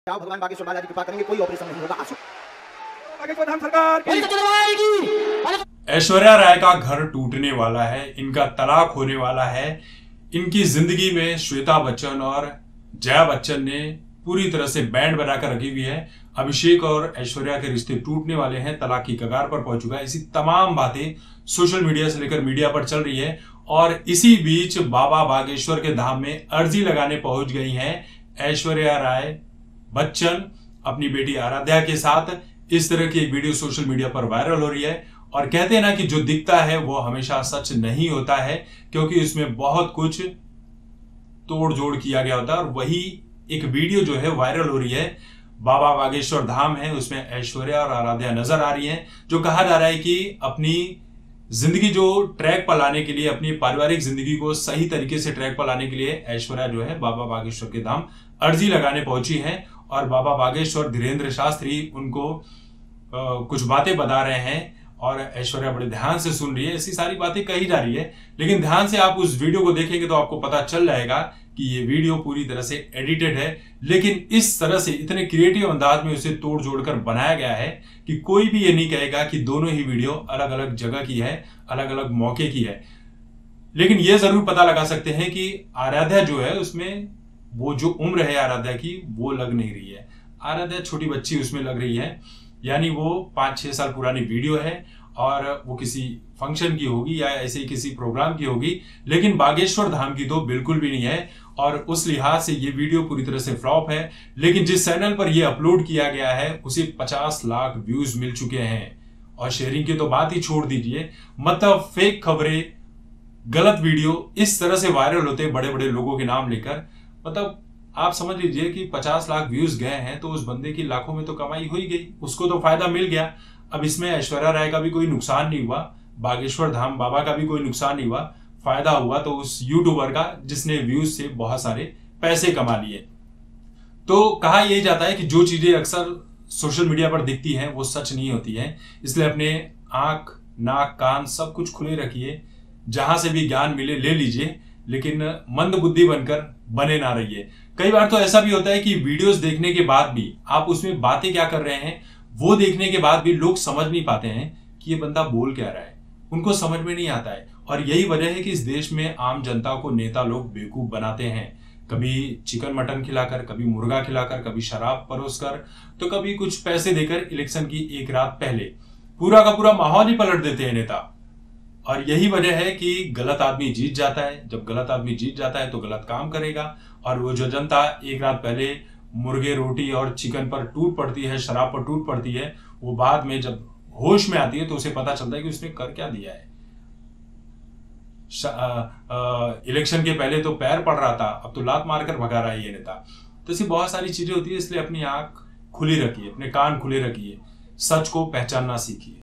जाओ भगवान बागेश्वर बालाजी कृपा करेंगे, कोई ऑपरेशन नहीं होगा। ऐश्वर्या राय का घर टूटने वाला है, इनका तलाक होने वाला है। इनकी जिंदगी में श्वेता बच्चन और जया बच्चन ने पूरी तरह से बैंड बनाकर रखी हुई है। अभिषेक और ऐश्वर्या के रिश्ते टूटने वाले हैं, तलाक की कगार पर पहुंच चुका है। इसी तमाम बातें सोशल मीडिया से लेकर मीडिया पर चल रही है और इसी बीच बाबा बागेश्वर के धाम में अर्जी लगाने पहुंच गई हैं ऐश्वर्या राय बच्चन अपनी बेटी आराध्या के साथ। इस तरह की एक वीडियो सोशल मीडिया पर वायरल हो रही है और कहते हैं ना कि जो दिखता है वो हमेशा सच नहीं होता है, क्योंकि उसमें बहुत कुछ तोड़ जोड़ किया गया होता है। और वही एक वीडियो जो है वायरल हो रही है, बाबा बागेश्वर धाम है, उसमें ऐश्वर्या और आराध्या नजर आ रही हैं, जो कहा जा रहा है कि अपनी जिंदगी जो ट्रैक पर लाने के लिए, अपनी पारिवारिक जिंदगी को सही तरीके से ट्रैक पर लाने के लिए ऐश्वर्या जो है बाबा बागेश्वर के धाम अर्जी लगाने पहुंची हैं। और बाबा बागेश्वर धीरेन्द्र शास्त्री उनको कुछ बातें बता रहे हैं और ऐश्वर्या बड़े ध्यान से सुन रही है। ऐसी सारी बातें कही जा रही है, लेकिन ध्यान से आप उस वीडियो को देखेंगे तो आपको पता चल जाएगा कि ये वीडियो पूरी तरह से एडिटेड है, लेकिन इस तरह से इतने क्रिएटिव अंदाज में उसे तोड़ जोड़ कर बनाया गया है कि कोई भी ये नहीं कहेगा कि दोनों ही वीडियो अलग अलग जगह की है, अलग अलग मौके की है। लेकिन यह जरूर पता लगा सकते हैं कि आराध्या जो है उसमें वो जो उम्र है आराध्या की वो लग नहीं रही है। आराध्या छोटी बच्ची उसमें लग रही है, यानी वो 5-6 साल पुरानी वीडियो है और वो किसी फंक्शन की होगी या ऐसे ही किसी प्रोग्राम की होगी, लेकिन बागेश्वर धाम की तो बिल्कुल भी नहीं है। और उस लिहाज से ये वीडियो पूरी तरह से फ्लॉप है। लेकिन जिस चैनल पर ये अपलोड किया गया है उसे 50 लाख व्यूज मिल चुके हैं और शेयरिंग की तो बात ही छोड़ दीजिए। मतलब फेक खबरें, गलत वीडियो इस तरह से वायरल होते बड़े बड़े लोगों के नाम लेकर, मतलब आप समझ लीजिए कि 50 लाख व्यूज गए हैं तो उस बंदे की लाखों में तो कमाई हो ही गई, उसको तो फायदा मिल गया। अब इसमें ऐश्वर्या राय का भी कोई नुकसान नहीं हुआ, बागेश्वर धाम बाबा का भी कोई नुकसान नहीं हुआ। फायदा हुआ तो उस यूट्यूबर का जिसने व्यूज से बहुत सारे पैसे कमा लिए। तो कहा यही जाता है कि जो चीजें अक्सर सोशल मीडिया पर दिखती हैं वो सच नहीं होती हैं, इसलिए अपने आंख, नाक, कान सब कुछ खुले रखिए, जहां से भी ज्ञान मिले ले लीजिए, लेकिन मंद बुद्धि बनकर बने ना रहिए। कई बार तो ऐसा भी होता है कि वीडियोस देखने के बाद भी आप उसमें बातें क्या कर रहे हैं वो देखने के बाद भी लोग समझ नहीं पाते हैं कि ये बंदा बोल क्या रहा है, उनको समझ में नहीं आता है। और यही वजह है कि इस देश में आम जनता को नेता लोग बेवकूफ बनाते हैं, कभी चिकन मटन खिलाकर, कभी मुर्गा खिलाकर, कभी शराब परोसकर, तो कभी कुछ पैसे देकर इलेक्शन की एक रात पहले पूरा का पूरा माहौल ही पलट देते हैं नेता। और यही वजह है कि गलत आदमी जीत जाता है। जब गलत आदमी जीत जाता है तो गलत काम करेगा, और वो जो जनता एक रात पहले मुर्गे, रोटी और चिकन पर टूट पड़ती है, शराब पर टूट पड़ती है, वो बाद में जब होश में आती है तो उसे पता चलता है कि उसने कर क्या दिया है। इलेक्शन के पहले तो पैर पड़ रहा था, अब तो लात मारकर भगा रहा है ये नेता। तो ऐसी बहुत सारी चीजें होती है, इसलिए अपनी आंख खुली रखिए, अपने कान खुले रखिए, सच को पहचानना सीखिए।